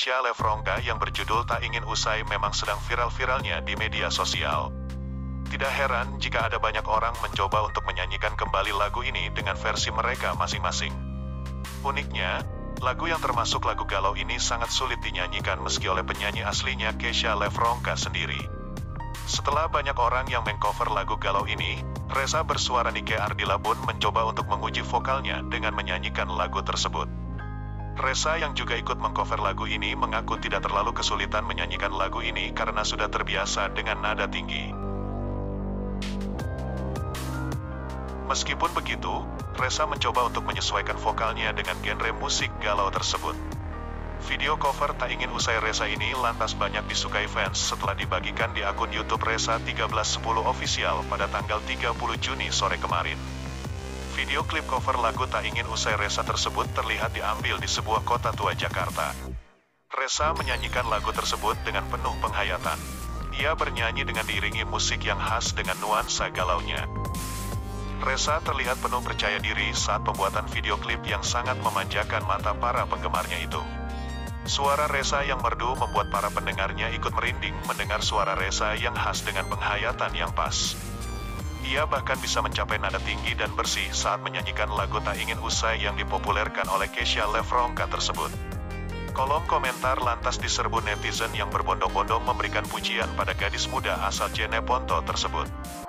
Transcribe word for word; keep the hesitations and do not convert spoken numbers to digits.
Kesha Lefronka yang berjudul Tak Ingin Usai memang sedang viral-viralnya di media sosial. Tidak heran jika ada banyak orang mencoba untuk menyanyikan kembali lagu ini dengan versi mereka masing-masing. Uniknya, lagu yang termasuk lagu galau ini sangat sulit dinyanyikan meski oleh penyanyi aslinya Kesha Lefronka sendiri. Setelah banyak orang yang mengcover lagu galau ini, Reza bersuara Nike Ardila pun mencoba untuk menguji vokalnya dengan menyanyikan lagu tersebut. Reza yang juga ikut mengcover lagu ini mengaku tidak terlalu kesulitan menyanyikan lagu ini karena sudah terbiasa dengan nada tinggi. Meskipun begitu, Reza mencoba untuk menyesuaikan vokalnya dengan genre musik galau tersebut. Video cover Tak Ingin Usai Reza ini lantas banyak disukai fans setelah dibagikan di akun YouTube Reza seribu tiga ratus sepuluh Official pada tanggal tiga puluh Juni sore kemarin. Video klip cover lagu Tak Ingin Usai Reza tersebut terlihat diambil di sebuah kota tua Jakarta. Reza menyanyikan lagu tersebut dengan penuh penghayatan. Ia bernyanyi dengan diiringi musik yang khas dengan nuansa galaunya. Reza terlihat penuh percaya diri saat pembuatan video klip yang sangat memanjakan mata para penggemarnya itu. Suara Reza yang merdu membuat para pendengarnya ikut merinding mendengar suara Reza yang khas dengan penghayatan yang pas. Ia bahkan bisa mencapai nada tinggi dan bersih saat menyanyikan lagu Tak Ingin Usai yang dipopulerkan oleh Kesha Lefronka tersebut. Kolom komentar lantas diserbu netizen yang berbondong-bondong memberikan pujian pada gadis muda asal Jeneponto tersebut.